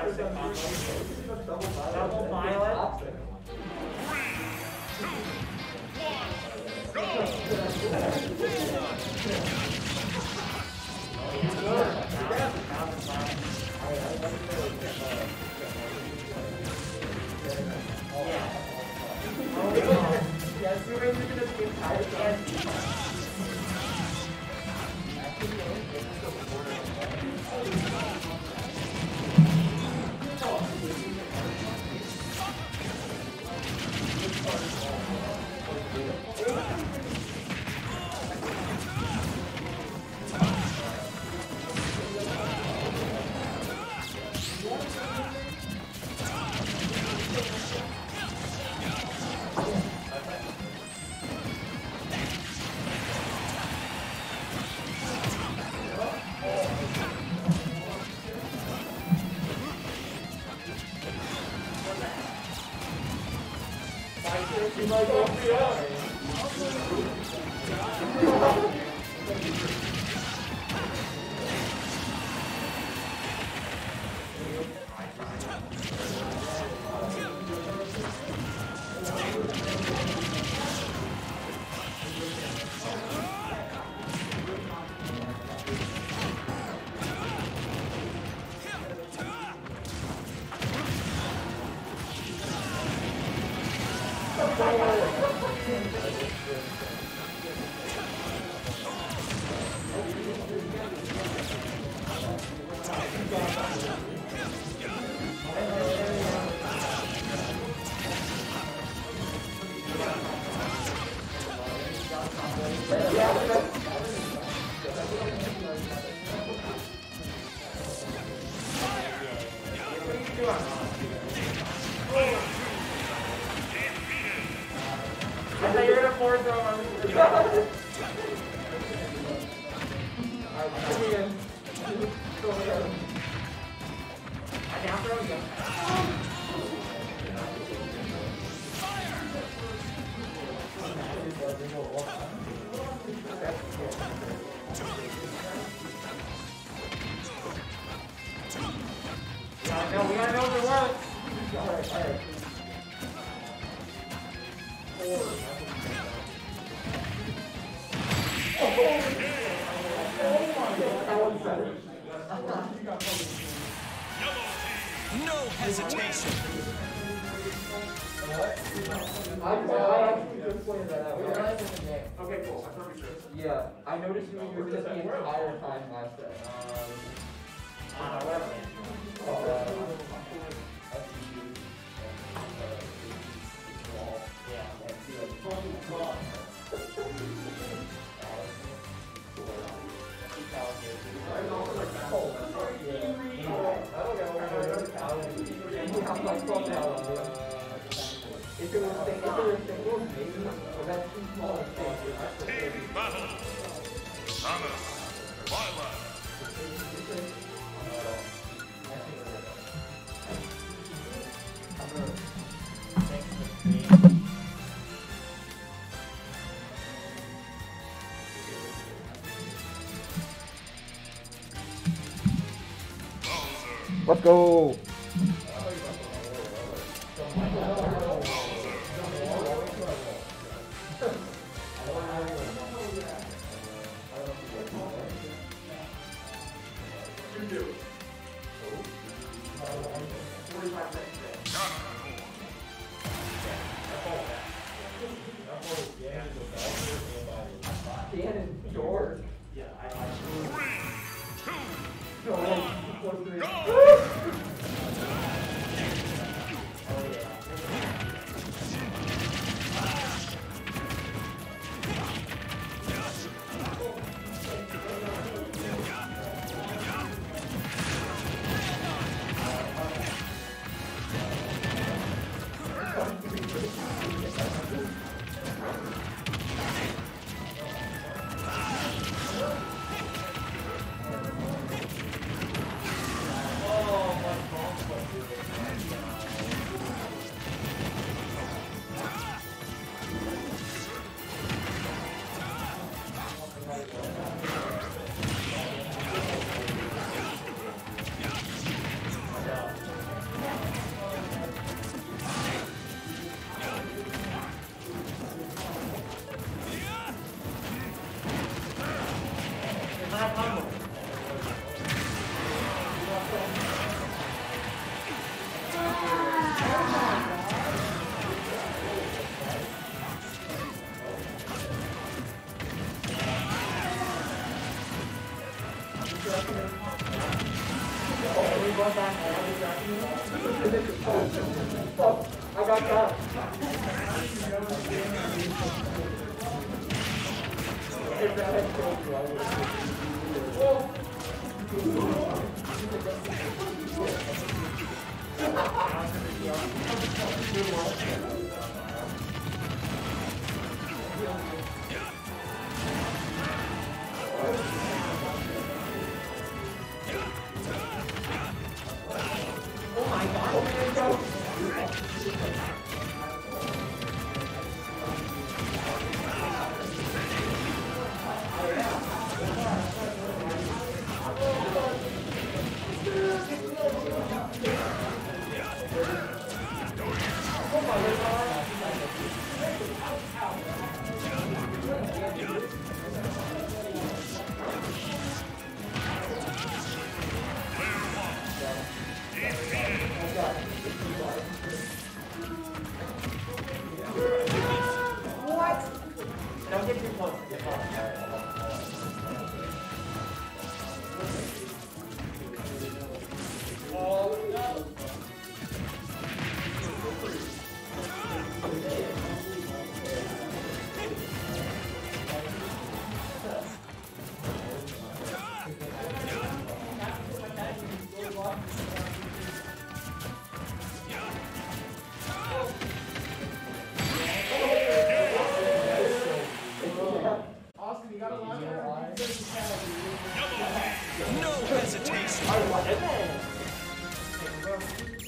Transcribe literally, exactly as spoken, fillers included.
Double violet. Yes, we're going to do this entire time. I thought you were gonna forward throw him. I down throw again. No, we gotta know if it works. Alright, alright. No hesitation. I, I actually just pointed that out. We're not in the game. Okay, cool. I thought we should. Yeah, I noticed you were just the entire time last set. Um, uh, whatever. Uh, If it was if it was single, maybe, but that's too small a space. Team battle. Samus, Violet. Let's go. Cannon George. Yeah, I like Three, two, go! I got that. If that had killed you, I would have. Oh my god. What? Don't get too close. Get close. Oh no. Austin, you gotta launch No hesitation. I love it.